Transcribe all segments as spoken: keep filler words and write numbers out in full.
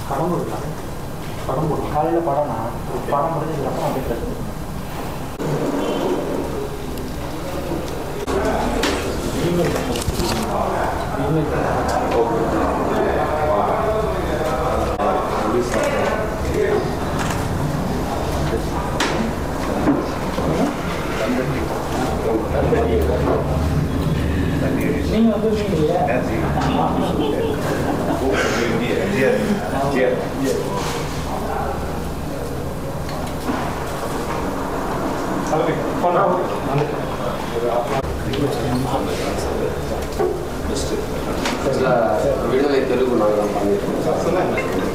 படம் போடலாம் படம் போடலாம் காலையில் படம்னா படம் முடிஞ்சதுக்கப்புறம் அப்படியே பிரச்சனை நீங்கள் வந்து விடுதலை தெலுங்கு நாங்கள் பண்ணியிருக்கோம்.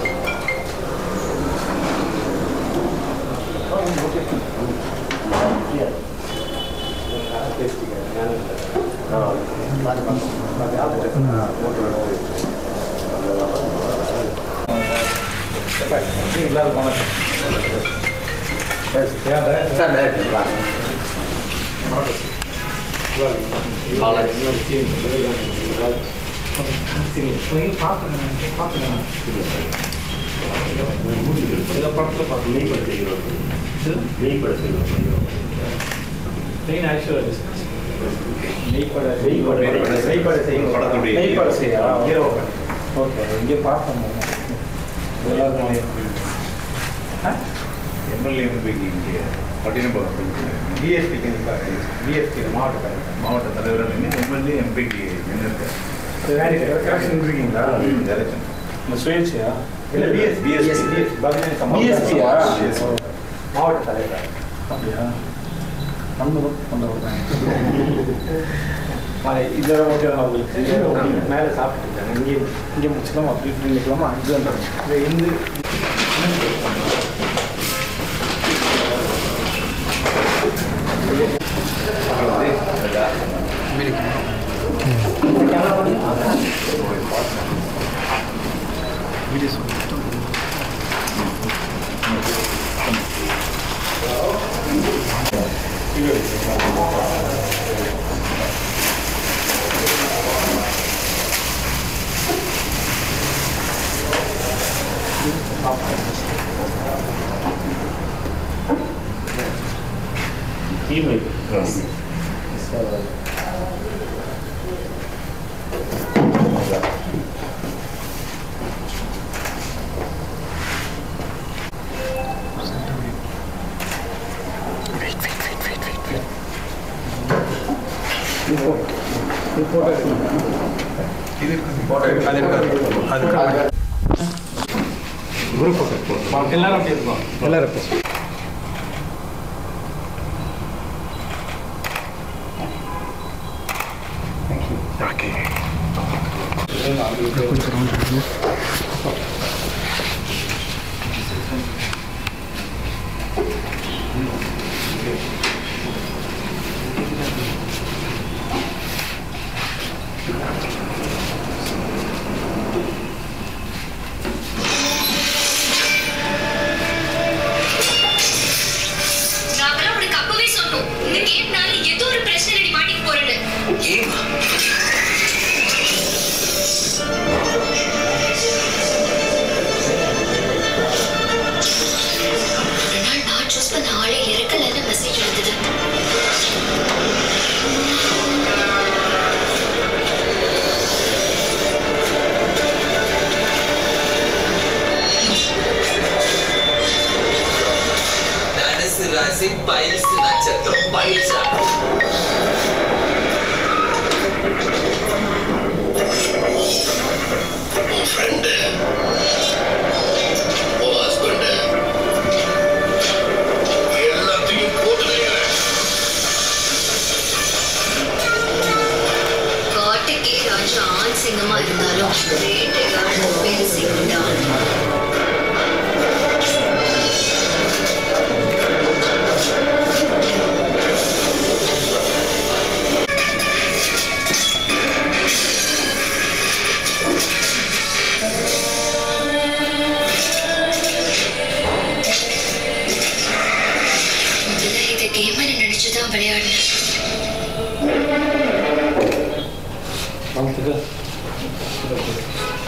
ஓகே இங்கே பார்த்தோம் எம்எல்ஏ எம்பிக்கு இங்கே பட்டினப்பாக்கம் டிஎஸ்பிக்கு டிஎஸ்பி மாவட்ட மாவட்ட தலைவர் எம்எல்ஏ எம்பிக்கு என்ன கலெக்ஷன் இருக்கீங்களா எலெக்ஷன் சுயேட்சையா இல்லை பிஎஸ் பிஎஸ் பிஎஸ்பியா மாவட்ட தலைவர் அப்படியா நம்மளும் கொண்டு வருவாங்க இதோட மட்டும் உங்களுக்கு மேலே சாப்பிட்டுருக்காங்க இங்கே இங்கே முடிச்சுக்கலாம் அப்படி இப்படி நிற்கலாமா அங்கே இந்த இந்து எல்லாரும் அப்படி இருக்கோம் எல்லாரும் இருக்கும்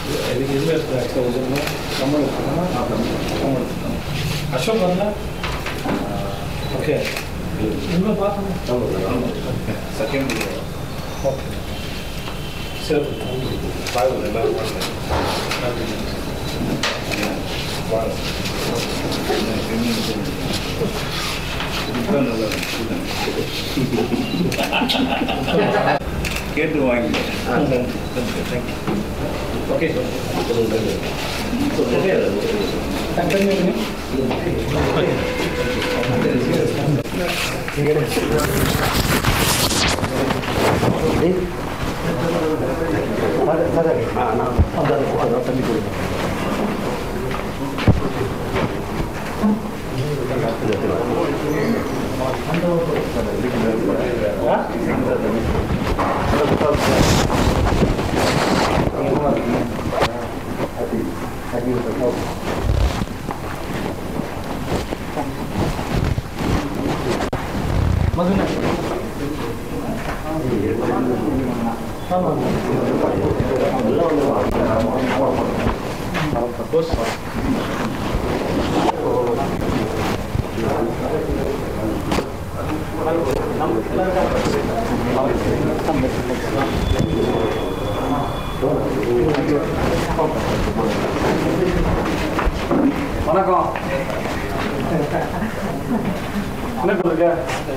எதில் எடுத்துக்கணும் கம்மல் எடுத்துக்கணும் கம்மல் எடுத்துக்கணும் அசோக் வரல ஓகே இன்னும் பார்க்கணும் செகண்ட் ஓகே சரி பாருங்கள் எல்லாரும் கேட்டு வாங்கி ஓகே சார் வணக்கம் என்ன பண்ணுங்க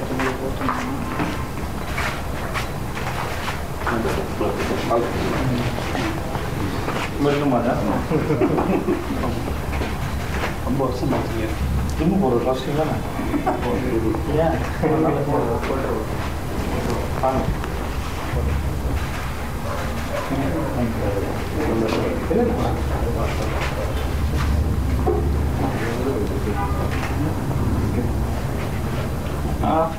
மட்டுமாதா ரொம்ப வருஷம் ஆச்சு ஜிம்மு போகிற கஷ்டம் தானே ஏன் வாங்க ஆ